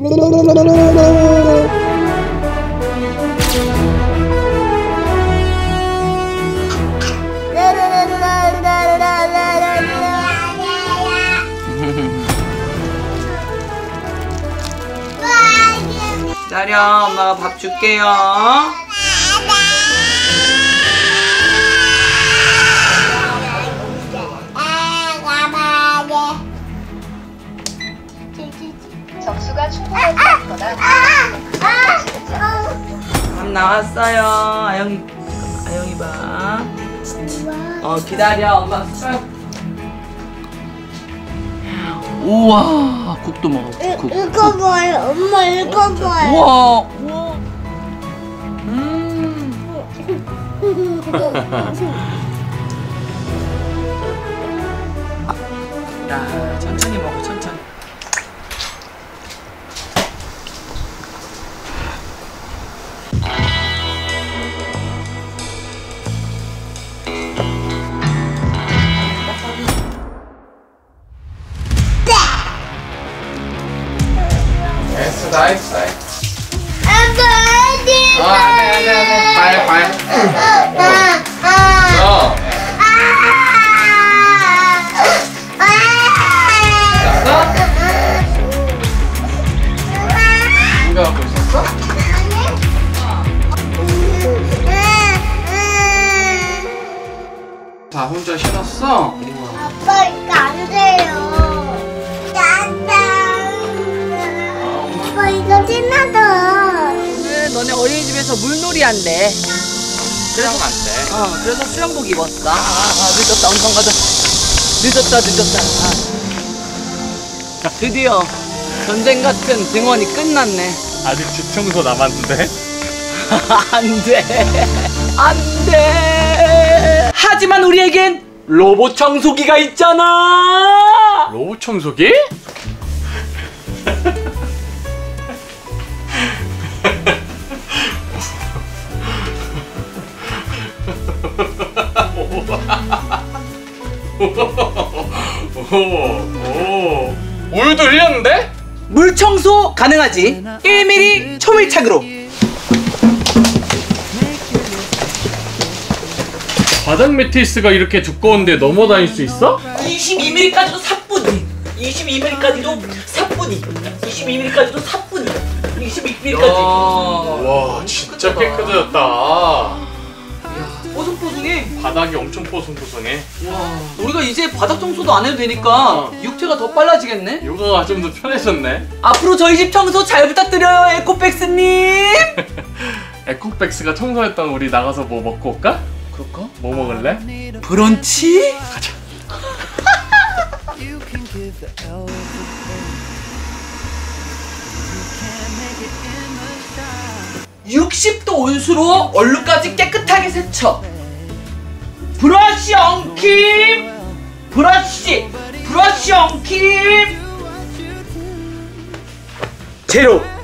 기다려, 엄마가 밥 줄게요. 정수가 충분하지 않거나 밥 나왔어요. 아영이 봐. 기다려, 엄마 숟가락. 우와, 국도 먹어. 국. 읽어봐요. 엄마 읽어봐요. 우와. 야, 천천히 먹어, 천천히. 됐어, 다 했어. 아빠 어디? 안 돼. 누가 하고 있었어? 다 혼자 신었어? 아빠 이거 안 돼요. 아빠 이거 신나다. 오늘 너네 어린이집에서 물놀이 한대. 그냥 안 돼. 그래서 수영복 입었어. 늦었다, 운동 가자. 늦었다. 드디어 전쟁 같은 등원이 끝났네. 아직 집 청소 남았는데? 안 돼. 하지만 우리에겐 로봇 청소기가 있잖아. 로봇 청소기? 오일도 흘렸는데? 물 청소 가능하지. 1mm 초밀착으로. 바닥 매트리스가 이렇게 두꺼운데 넘어 다닐 수 있어? 22mm까지도 사뿐히. 22mm까지도 사뿐히. 22mm까지도 사뿐히. 22mm까지. 와, 진짜 깨끗해졌다. 뽀송뽀송해. 바닥이 엄청 뽀송뽀송해. 와, 우리가 이제 바닥 청소도 안 해도 되니까 육체가 더 빨라지겠네. 요가가 좀 더 편해졌네. 앞으로 저희 집 청소 잘 부탁드려요, 에코백스님. 에코백스가 청소했던 우리 나가서 뭐 먹고 올까? 그럴까? 뭐 먹을래? 브런치? 가자. 60도 온수로 얼룩까지 깨끗하게 세쳐. 브러쉬 엉킴. 브러쉬 엉킴. 제로.